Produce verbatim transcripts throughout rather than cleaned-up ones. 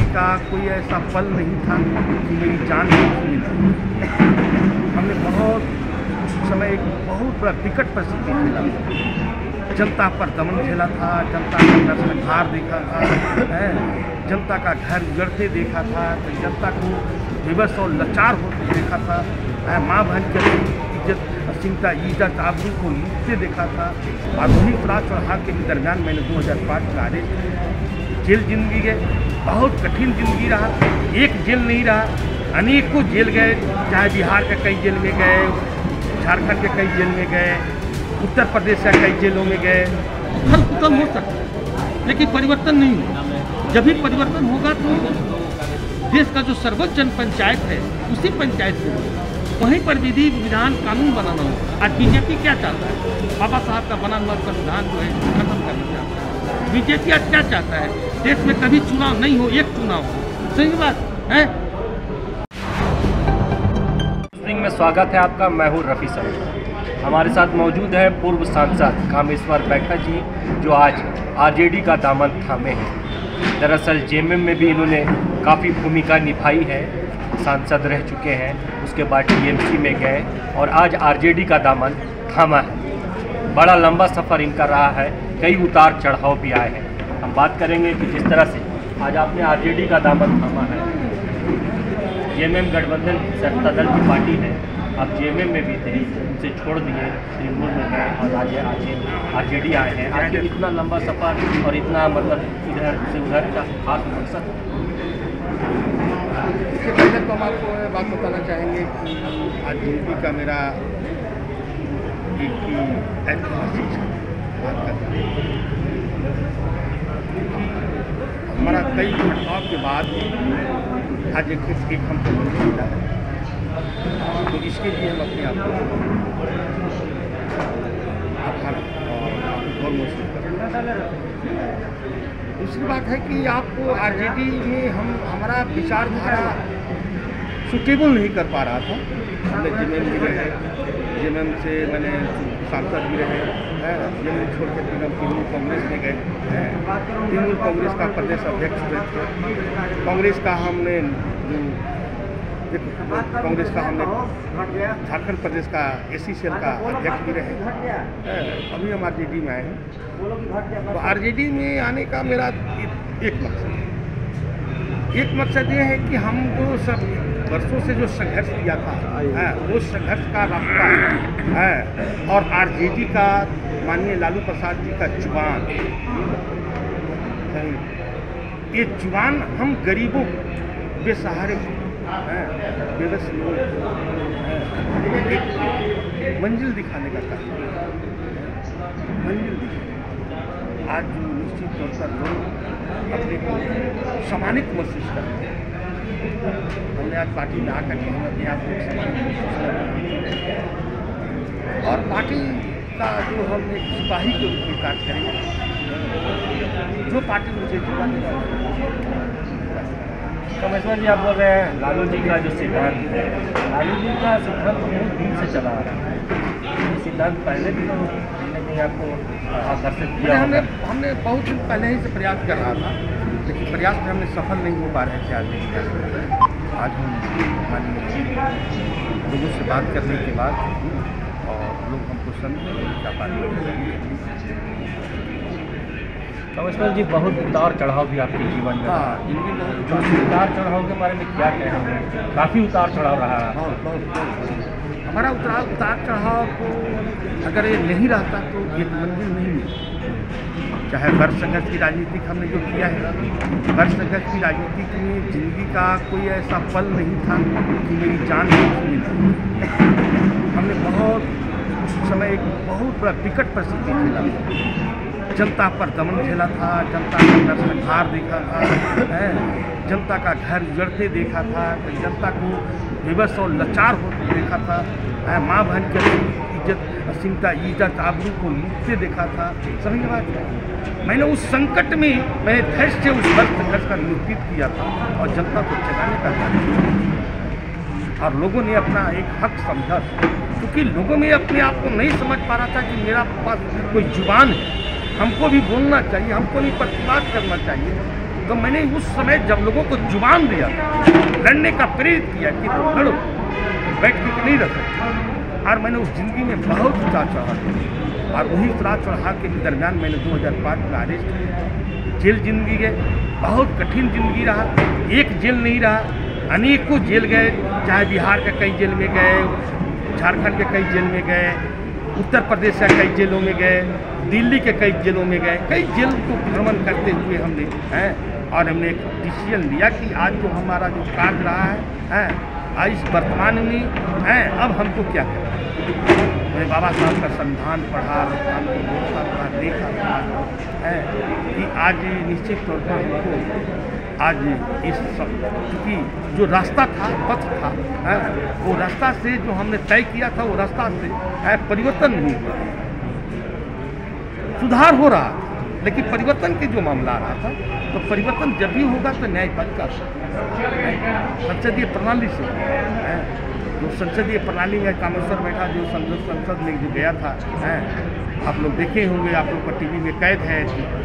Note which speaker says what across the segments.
Speaker 1: का कोई ऐसा पल नहीं था कि मेरी जान नहीं थी। हमने बहुत समय एक बहुत बड़ा विकट परिस्थिति झेला, जनता पर दमन झेला था, जनता का नरसंहार देखा था, है जनता का घर उजड़ते देखा था, जनता को विवश और लाचार होते देखा था, माँ बहन की इज्जत असीमता इज्जत आबरू को लूटते देखा था। आधुनिक उतार चढ़ाव के दरमियान मैंने दो हज़ार पाँच में आगे जेल जिंदगी गए, बहुत कठिन जिंदगी रहा। एक जेल नहीं रहा, अनेकों जेल गए, चाहे बिहार के कई जेल में गए, झारखंड के कई जेल में गए, उत्तर प्रदेश के कई जेलों में गए। हर कम हो सकता है लेकिन परिवर्तन नहीं होगा। जब भी परिवर्तन होगा तो देश का जो सर्वोच्च जन पंचायत है उसी पंचायत से होगा, वहीं पर विधि विधान कानून बनाना होगा। आज बीजेपी क्या चाहता है? बाबा साहब का बना हुआ संविधान जो है खत्म करना चाहता है। बीजेपी आज क्या चाहता है? देश में कभी चुनाव नहीं हो, एक चुनाव हो। सही बात है।
Speaker 2: में स्वागत है आपका। मैं हूँ रफी सर। हमारे साथ मौजूद है पूर्व सांसद कामेश्वर बैठा जी, जो आज आरजेडी का दामन थामे हैं। दरअसल जेएमएम में भी इन्होंने काफ़ी भूमिका निभाई है, सांसद रह चुके हैं, उसके बाद टीएमसी में गए और आज आरजेडी का दामन थामा है। बड़ा लंबा सफ़र इनका रहा है, कई उतार चढ़ाव भी आए हैं। हम बात करेंगे कि जिस तरह से आज आपने आरजेडी का दामन थामा है, जेएमएम गठबंधन सत्ता दल की पार्टी है, आप जेएमएम में भी थे, उनसे छोड़ दिए, तृणमूल में गए और आज आरजेडी आए हैं। आज इतना लंबा सफ़र और इतना मतलब इधर से उधर का खास मकसद?
Speaker 1: इससे पहले तो हम आपको बात बताना चाहेंगे कि आज जिंदगी का मेरा एक ही ऐतिहासिक बात करना है। हमारा कई घटनाओं के बाद आज एक एक हमको मिला है, तो इसके लिए हम अपने आप को आभार और महसूस करते हैं। दूसरी बात है कि आपको आरजेडी में हम हमारा विचारधारा सुटेबल नहीं कर पा रहा था। हमने जेएमएम भी रहे, जेएमएम से मैंने सांसद भी रहे, जेएमएम छोड़ के फिर हम तृणमूल कांग्रेस में गए, तृणमूल कांग्रेस का प्रदेश अध्यक्ष हुए थे। कांग्रेस का हमने कांग्रेस का हमने झारखंड प्रदेश का एसी सेल का अध्यक्ष भी रहे। अभी हम आरजेडी में आए हैं। तो आरजेडी में आने का मेरा एक मकसद है, एक मकसद ये है कि हम जो सब वर्षों से जो संघर्ष किया था है, वो संघर्ष का रास्ता है और आरजेडी का माननीय लालू प्रसाद जी का जुबान, ये जुबान हम गरीबों बेसहारे बेबस लोग एक मंजिल दिखाने का काम, मंजिल दिखाने। आज जो निश्चित तौर पर लोग अपने को सम्मानित महसूस करते हैं, हमने आज पार्टी में आकर के हम अपने आप को सम्मानित महसूस कर रहे हैं और पार्टी का जो हम एक सिपाही के रूप में कार्य करेंगे, जो पार्टी मुझे जुबान
Speaker 2: कामेश्वर जी, आप बोल रहे हैं लालू जी का जो सिद्धांत है, लालू जी का सिद्धांत बहुत दिन से चला आ रहा है। ये सिद्धांत पहले भी तो कहीं आपको आकर्षित किया?
Speaker 1: हमने हमने बहुत दिन पहले ही से प्रयास कर रहा था, लेकिन प्रयास में हमने सफल नहीं हो पा रहे थे। आज आज हम माननीय लोगों से बात करने के बाद और लोग हमको समझे क्या बात।
Speaker 2: कामेश्वर जी, बहुत उतार चढ़ाव भी आपके जीवन में,
Speaker 1: हाँ, इनके बहुत
Speaker 2: उतार चढ़ाव के बारे में क्या कहेंगे? काफ़ी उतार चढ़ाव रहा है।
Speaker 1: बहुत बहुत हमारा उतार उतार चढ़ाव को अगर ये नहीं रहता तो एक मंजिल नहीं मिलती। चाहे वर्ष संघर्ष की राजनीति हमने जो किया है, वर्ष संघर्ष की राजनीति में जिंदगी का कोई ऐसा पल नहीं था कि मेरी जान नहीं मिली। हमने बहुत समय एक बहुत बड़ा विकट परिस्थिति झेला, जनता पर दमन झेला था, जनता का नरसंहार देखा था, है जनता का घर उजड़ते देखा था, जनता को विवश और लाचार होते देखा था, माँ बहन की इज्जत असीमता इज्जत आबरू को लूटते देखा था। समझ बात है। मैंने उस संकट में मैंने धैर्य से उस वर्ष संघर्ष का नेतृत्व किया था और जनता को जगाने का कार्य किया और लोगों ने अपना एक हक समझा, क्योंकि लोगों में अपने आप को नहीं समझ पा रहा था कि मेरा पास कोई जुबान है, हमको भी बोलना चाहिए, हमको भी प्रतिवाद करना चाहिए। तो मैंने उस समय जब लोगों को जुबान दिया, लड़ने का प्रेरित किया कि तुम लड़ो, तो बैठ के नहीं रह सकते। और मैंने उस ज़िंदगी में बहुत उतार चढ़ा, और वही उतार चढ़ा के दरमियान मैंने दो हज़ार पाँच में अरेस्ट किया, जेल जिंदगी गए, बहुत कठिन जिंदगी रहा। एक जेल नहीं रहा, अनेकों जेल गए, चाहे बिहार के कई जेल में गए, झारखंड के कई जेल में गए, उत्तर प्रदेश के कई जेलों में गए, दिल्ली के कई जेलों में गए, कई जेल को भ्रमण करते हुए हमने हैं, और हमने एक डिसीजन लिया कि आज जो हमारा जो कार्य रहा है हैं, आज इस वर्तमान में हैं, अब हमको क्या करना। मैंने बाबा साहब का संविधान पढ़ा, पढ़ा देखा है कि आज निश्चित तौर पर हमको आज इस क्योंकि जो रास्ता था, पथ था है, वो रास्ता से जो हमने तय किया था, वो रास्ता से है, परिवर्तन नहीं हुआ, सुधार हो रहा था, लेकिन परिवर्तन के जो मामला आ रहा था, तो परिवर्तन जब भी होगा तो न्यायपालिका संसदीय प्रणाली से है। जो संसदीय प्रणाली में कामेश्वर बैठा, जो संसद संसद में जो गया था है, आप लोग देखे होंगे, आप लोग का टीवी में कैद है,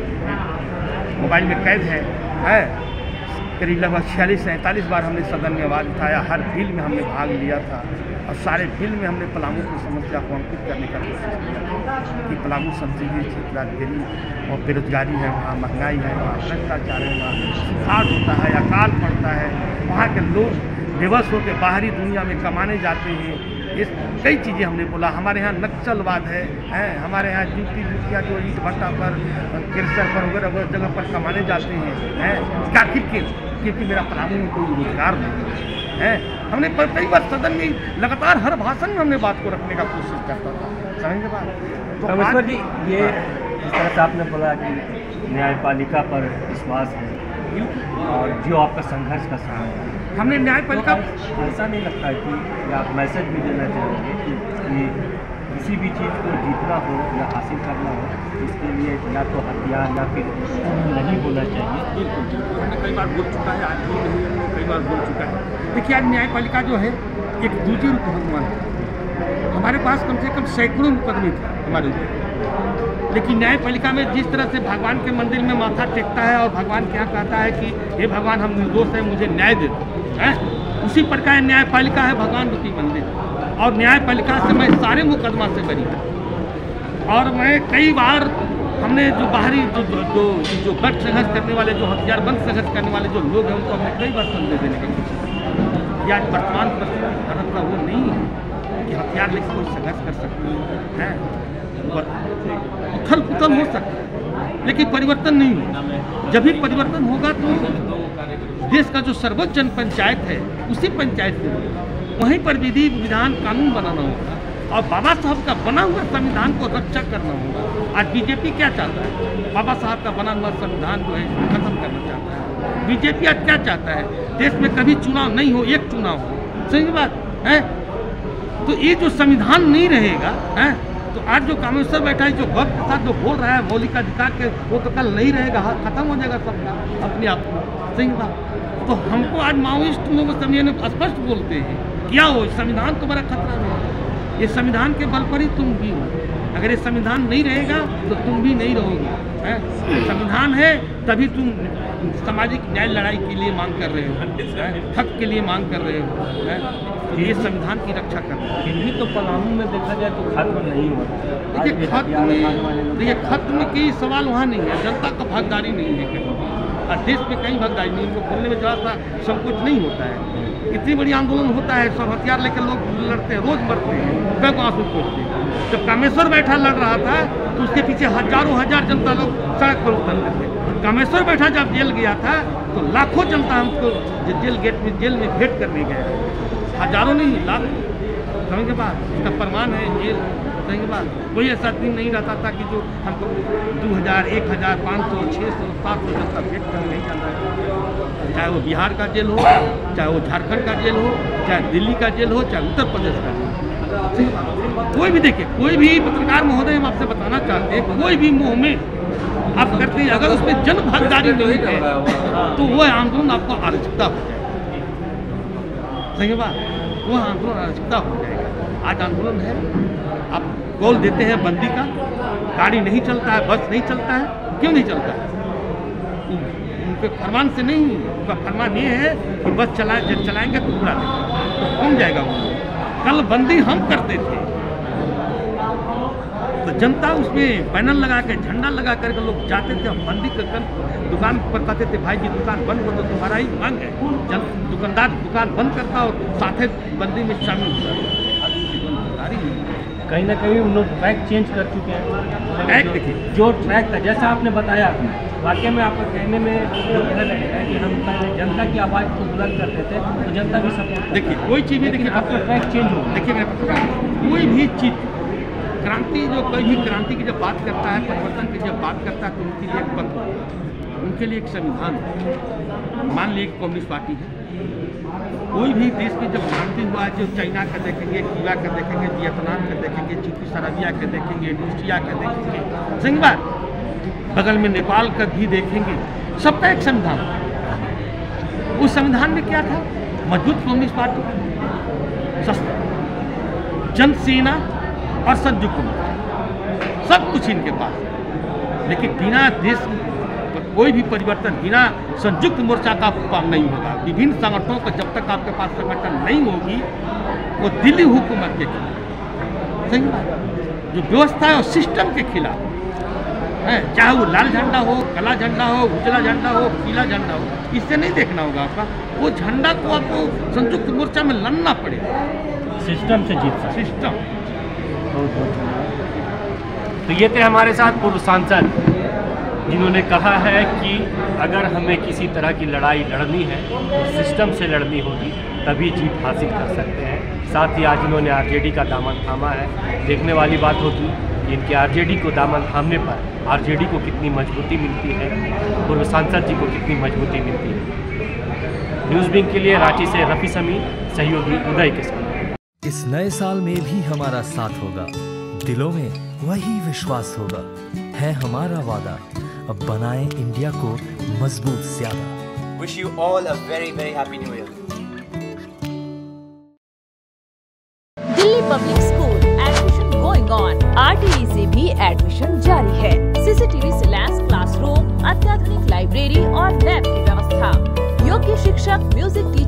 Speaker 1: मोबाइल में कैद है, है? करीब लगभग छियालीस सैंतालीस बार हमने सदन में आवाज़ उठाया, हर बिल में हमने भाग लिया था, और सारे बिल में हमने पलामू की समस्या को अंकित करने का कोशिश किया कि पलामू संसदीय क्षेत्र आज गरीब और बेरोजगारी है, वहाँ महंगाई है, वहाँ भ्रष्टाचार है, वहाँ सुखाड़ होता है, अकाल पड़ता है, वहाँ के लोग बेबस होकर बाहरी दुनिया में कमाने जाते हैं। ये कई चीज़ें हमने बोला। हमारे यहाँ नक्सलवाद है, हैं हमारे यहाँ जूती जूतियाँ जो ईट भट्टा पर, किरसर पर वगैरह वगैरह जगह पर कमाने जाते हैं, हैं आखिर के क्योंकि मेरा पलामू में कोई रोजगार नहीं है। हमने कई बार सदन में लगातार हर भाषण में हमने बात को रखने का कोशिश करता था, समझेंगे बात।
Speaker 2: तो कामेश्वर जी, ये जिस तरह से आपने बोला कि न्यायपालिका पर विश्वास है और जो आपका संघर्ष का समय है,
Speaker 1: हमने न्यायपालिका,
Speaker 2: ऐसा नहीं लगता है कि आप मैसेज भी देना चाहेंगे कि किसी भी चीज़ को जीतना हो या हासिल करना हो, इसके लिए या तो हथियार या फिर नहीं बोलना चाहिए।
Speaker 1: बिल्कुल हमने कई बार बोल चुका है, आज भी नहीं कई बार बोल चुका है। देखिए, आज न्यायपालिका जो है एक दूसरी रूप भगवान है। हमारे पास कम से कम सैकड़ों मुकदमे थे हमारे ऊपर, लेकिन न्यायपालिका में जिस तरह से भगवान के मंदिर में माथा टेकता है और भगवान के यहाँ कहता है कि हे भगवान हम निर्दोष हैं, मुझे न्याय दे दो, है उसी प्रकार न्यायपालिका है भगवान रूपी मंदिर, और न्यायपालिका से मैं सारे मुकदमा से बरी हूँ। और मैं कई बार हमने जो बाहरी जो जो जो गठ संघर्ष करने वाले, जो हथियारबंद संघर्ष करने वाले जो लोग हैं, उनको हमने कई बार संदेश देने की कोशिश की। आज वर्तमान परिस्थिति भारत का वो नहीं है कि हथियार लेकर कोई संघर्ष कर सकते हैं, उथल पुथल हो सकता है, लेकिन परिवर्तन नहीं होगा। जब भी परिवर्तन होगा तो देश का जो सर्वोच्च जन पंचायत है, उसी पंचायत में होगा, वहीं पर विधि विधान कानून बनाना होगा, और बाबा साहब का बना हुआ संविधान को रक्षा करना होगा। आज बीजेपी क्या चाहता है? बाबा साहब का बना हुआ संविधान जो है खत्म करना चाहता है। बीजेपी आज क्या चाहता है? देश में कभी चुनाव नहीं हो, एक चुनाव हो। सही बात है। तो ये जो संविधान नहीं रहेगा है, तो आज जो कामेश्वर बैठा है, जो गौर के साथ जो बोल रहा है मौलिक अधिकार के, वो तो कल नहीं रहेगा, खत्म हो जाएगा सबका अपने आप को। सही बात। तो हमको आज माओइस्ट लोग समझे स्पष्ट बोलते हैं, क्या हो संविधान तो बड़ा खतरा में, ये संविधान के बल पर ही तुम भी हो। अगर ये संविधान नहीं रहेगा तो तुम भी नहीं रहोगे, है? संविधान है तभी तुम सामाजिक न्याय लड़ाई के लिए मांग कर रहे हो, हक के लिए मांग कर रहे हो, है? ये संविधान की रक्षा कर रहे हो।
Speaker 2: फिर भी तो पलामू में देखा जाए तो खत्म नहीं हो रहा।
Speaker 1: देखिए खत्म में देखिए खत्म की सवाल वहाँ नहीं है, जनता का भागीदारी नहीं है कहीं, और देश में कहीं भागीदारी नहीं, इनको बोलने में जरा सा संकोच नहीं होता है। इतनी बड़ी आंदोलन होता है, सब हथियार लेकर लोग लड़ते हैं, रोज मरते हैं, कब आंसू पोछते हैं। जब कामेश्वर बैठा लड़ रहा था तो उसके पीछे हजारों हजार जनता लोग सड़क पर उतरते थे। कामेश्वर बैठा जब जेल गया था तो लाखों जनता हमको जेल गेट में जेल में भेंट करने गए, हजारों नहीं लाखों। समझ के बाद इसका प्रमाण है जेल। समझ के बाद कोई ऐसा दिन नहीं रहता था कि जो हमको दो हज़ार एक हज़ार पाँच सौ छः सौ सात सौ जनता भेंट करने नहीं जाता है। चाहे वो बिहार का जेल हो, चाहे वो झारखंड का जेल हो, चाहे दिल्ली का जेल हो, चाहे उत्तर प्रदेश का जेल हो, कोई भी देखिए, कोई भी पत्रकार महोदय हम आपसे बताना चाहते हैं, कोई भी मुँह में आप करते हैं, अगर उसमें जन भागीदारी नहीं है तो वह आंदोलन आपको अराजकता हो जाएगा। सही बात, वह आंदोलन अराजकता हो जाएगा। आज आंदोलन है, आप कॉल देते हैं बंदी का, गाड़ी नहीं चलता है, बस नहीं चलता है, क्यों नहीं चलता है? उनके फरमान से नहीं, उनका फरमान ये है कि बस चला जब चलाएंगे तो उड़ा देंगे, तो कौन जाएगा वो। कल बंदी हम करते थे तो जनता उसमें बैनर लगा के झंडा लगा करके लोग जाते थे। हम बंदी कर दुकान पर कहते थे भाई जी दुकान बंद हो तो तुम्हारा ही मांग है। जब दुकानदार दुकान बंद करता और साथे बंदी में शामिल होता,
Speaker 2: कहीं ना कहीं उन लोग ट्रैक चेंज कर चुके हैं।
Speaker 1: ट्रैक देखिए
Speaker 2: जो ट्रैक था जैसा आपने बताया, वाकई में आपका कहने में जो कह रहे हैं कि हम पहले जनता की आवाज़ को बुलंद करते थे तो जनता भी सपोर्ट।
Speaker 1: देखिए कोई चीज़ भी देखिए
Speaker 2: आपका ट्रैक चेंज हो।
Speaker 1: देखिए मैं कोई भी चीज़ क्रांति, जो कोई भी क्रांति की जब बात करता है, परिवर्तन की जब बात करता है तो उनके लिए एक पत्र, उनके लिए एक संविधान है। मान लीजिए कम्युनिस्ट पार्टी है, कोई भी देश में जब क्रांति हुआ, जो चाइना का देखेंगे, क्यूबा का देखेंगे, वियतनाम का देखेंगे, चीनी अरबिया का देखेंगे, इंडोनेशिया का देखेंगे, सिंगापुर, बगल में नेपाल का भी देखेंगे, सबका एक संविधान। उस संविधान में क्या था? मजबूत कम्युनिस्ट पार्टी, सस्ता जन सेना और संयुक्त मोर्चा, सब कुछ इनके पास है। लेकिन बिना देश कोई भी परिवर्तन, बिना संयुक्त मोर्चा का काम नहीं होगा। विभिन्न संगठनों का जब तक आपके पास संगठन नहीं होगी, वो दिल्ली हुकूमत के खिलाफ, सही बात, जो व्यवस्था है और सिस्टम के खिलाफ है, चाहे वो लाल झंडा हो, काला झंडा हो, उजला झंडा हो, पीला झंडा हो, इससे नहीं देखना होगा आपका। वो झंडा को आपको संयुक्त मोर्चा में लड़ना पड़ेगा,
Speaker 2: सिस्टम से जीत सकते।
Speaker 1: सिस्टम।
Speaker 2: तो ये थे हमारे साथ पूर्व सांसद, जिन्होंने कहा है कि अगर हमें किसी तरह की लड़ाई लड़नी है तो सिस्टम से लड़नी होगी, तभी जीत हासिल कर सकते हैं। साथ ही आज इन्होंने आरजेडी का दामन थामा है। देखने वाली बात होगी कि इनके आरजेडी को दामन थामने पर आरजेडी को कितनी मजबूती मिलती है, पूर्व सांसद जी को कितनी मजबूती मिलती है। न्यूज़ विंग के लिए रांची से रफ़ी समी, सहयोगी उदय के साथ।
Speaker 3: इस नए साल में भी हमारा साथ होगा, दिलों में वही विश्वास होगा, है हमारा वादा, अब बनाएं इंडिया को मजबूत ज्यादा।
Speaker 4: Wish you all a very very happy new year.
Speaker 5: Delhi public school admission going on. RTE से भी एडमिशन जारी है। सीसीटीवी से लैस क्लासरूम, अत्याधुनिक लाइब्रेरी और लैब की व्यवस्था, योग्य शिक्षक, म्यूजिक